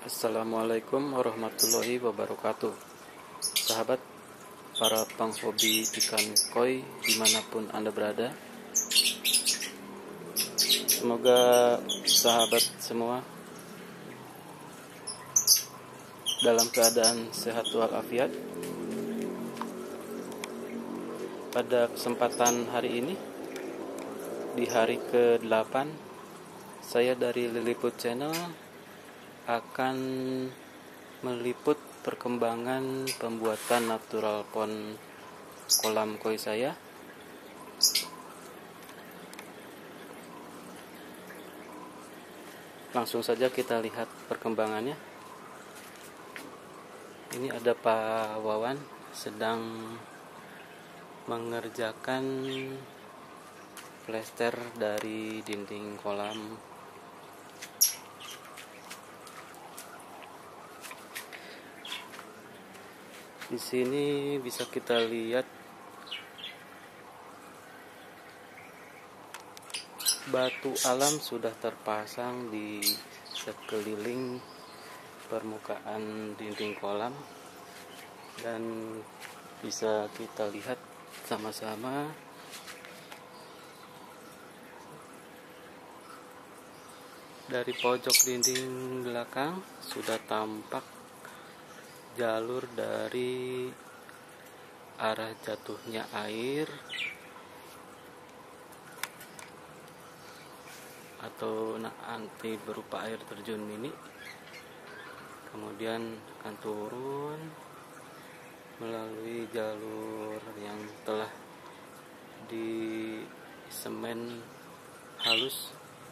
Assalamualaikum warahmatullahi wabarakatuh. Sahabat, para penghobi ikan koi dimanapun Anda berada, semoga sahabat semua dalam keadaan sehat walafiat. Pada kesempatan hari ini, di hari ke-8, saya dari Lilliput Channel akan meliput perkembangan pembuatan natural pond kolam koi saya. Langsung saja kita lihat perkembangannya. Ini ada Pak Wawan sedang mengerjakan plester dari dinding kolam. Di sini bisa kita lihat batu alam sudah terpasang di sekeliling permukaan dinding kolam, dan bisa kita lihat sama-sama dari pojok dinding belakang sudah tampak jalur dari arah jatuhnya air atau nanti berupa air terjun mini, kemudian akan turun melalui jalur yang telah disemen halus.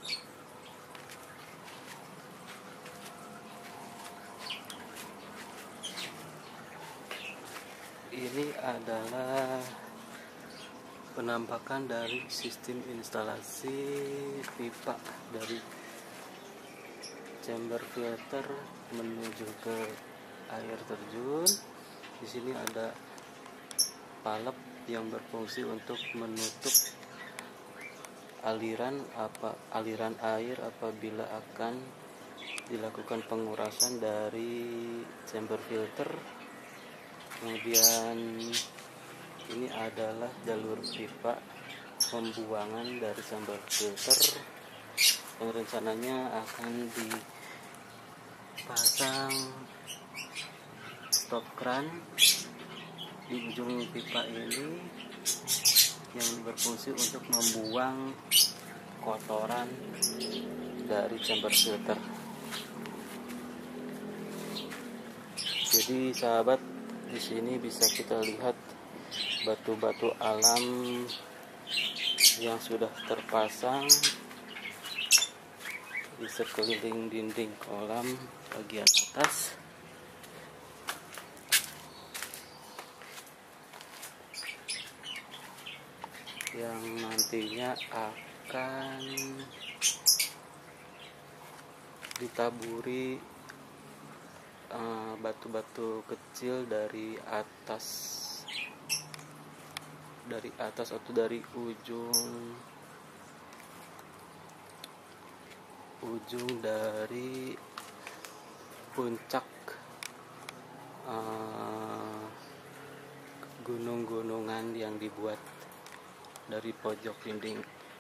Ini adalah penampakan dari sistem instalasi pipa dari chamber filter menuju ke air terjun. Di sini ada palep yang berfungsi untuk menutup aliran air apabila akan dilakukan pengurasan dari chamber filter. Kemudian ini adalah jalur pipa pembuangan dari chamber filter yang rencananya akan dipasang stop kran di ujung pipa ini yang berfungsi untuk membuang kotoran dari chamber filter. Jadi sahabat, di sini bisa kita lihat batu-batu alam yang sudah terpasang di sekeliling dinding kolam bagian atas. Yang nantinya akan ditaburi batu-batu kecil dari atas atau dari ujung dari puncak gunung-gunungan yang dibuat dari pojok dinding.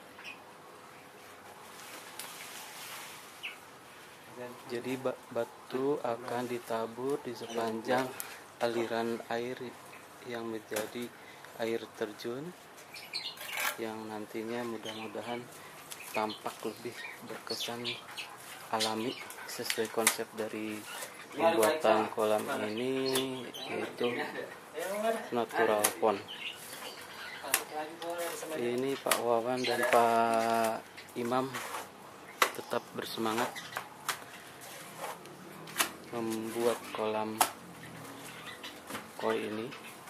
Jadi batu akan ditabur di sepanjang aliran air yang menjadi air terjun, yang nantinya mudah-mudahan tampak lebih berkesan alami sesuai konsep dari pembuatan kolam ini, yaitu natural pond. Ini Pak Wawan dan Pak Imam tetap bersemangat membuat kolam koi ini.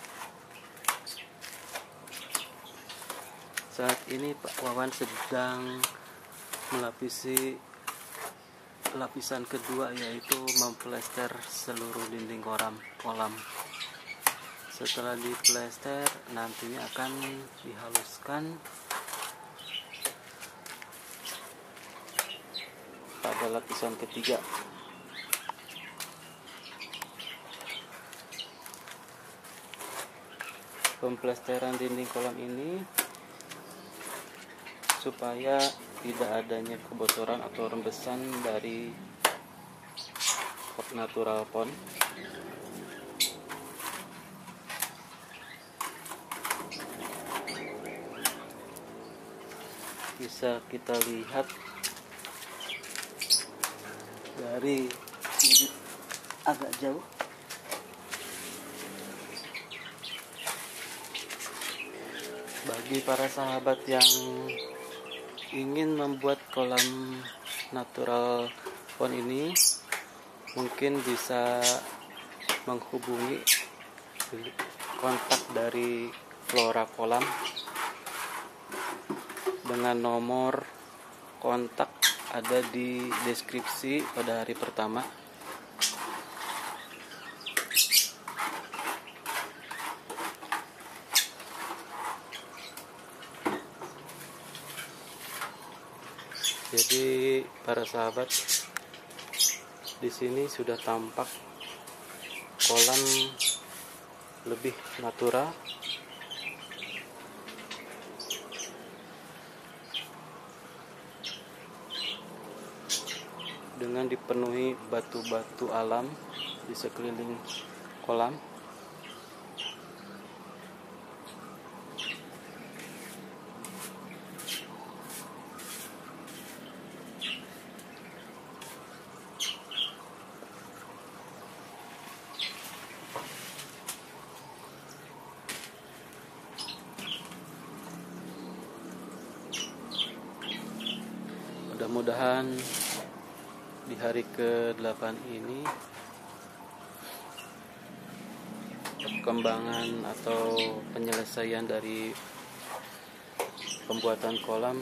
Saat ini Pak Wawan sedang melapisi lapisan kedua, yaitu memplester seluruh dinding kolam. Setelah diplester, nantinya akan dihaluskan pada lapisan ketiga. pemplesteran dinding kolam ini supaya tidak adanya kebocoran atau rembesan dari natural pond. Bisa kita lihat dari sudut agak jauh. Bagi para sahabat yang ingin membuat kolam natural pond ini, mungkin bisa menghubungi kontak dari Flora Kolam dengan nomor kontak ada di deskripsi pada hari pertama. Jadi para sahabat, di sini sudah tampak kolam lebih natural. Dengan dipenuhi batu-batu alam di sekeliling kolam. Mudah-mudahan di hari ke-8 ini perkembangan atau penyelesaian dari pembuatan kolam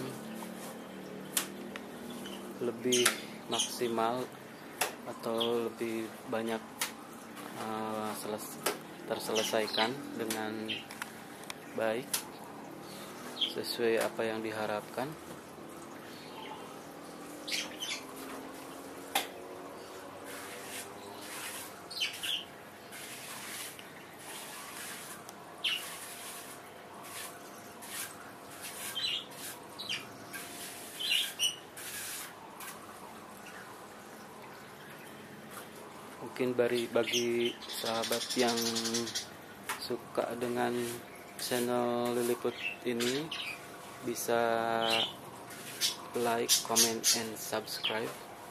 lebih maksimal atau lebih banyak terselesaikan dengan baik sesuai apa yang diharapkan. Mungkin bagi sahabat yang suka dengan channel Lilliput ini bisa like, comment, and subscribe.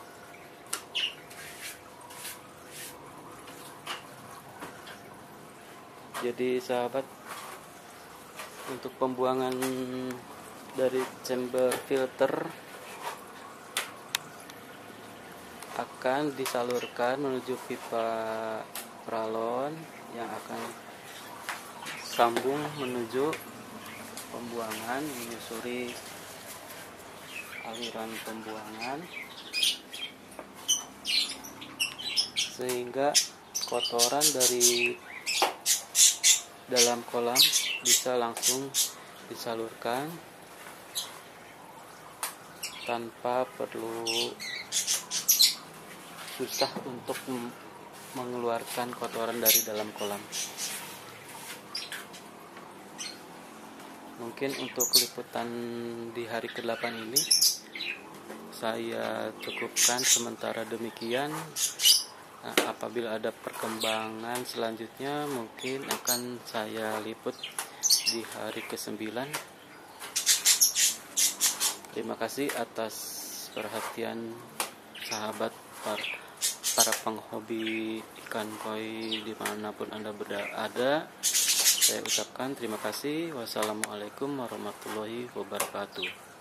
Jadi sahabat, untuk pembuangan dari chamber filter akan disalurkan menuju pipa pralon yang akan sambung menuju pembuangan, menyusuri aliran pembuangan sehingga kotoran dari dalam kolam bisa langsung disalurkan tanpa perlu susah untuk mengeluarkan kotoran dari dalam kolam. Mungkin untuk liputan di hari ke-8 ini saya cukupkan sementara demikian. Nah, apabila ada perkembangan selanjutnya mungkin akan saya liput di hari ke-9. Terima kasih atas perhatian sahabat para penghobi ikan koi dimanapun Anda berada. Saya ucapkan terima kasih. Wassalamualaikum warahmatullahi wabarakatuh.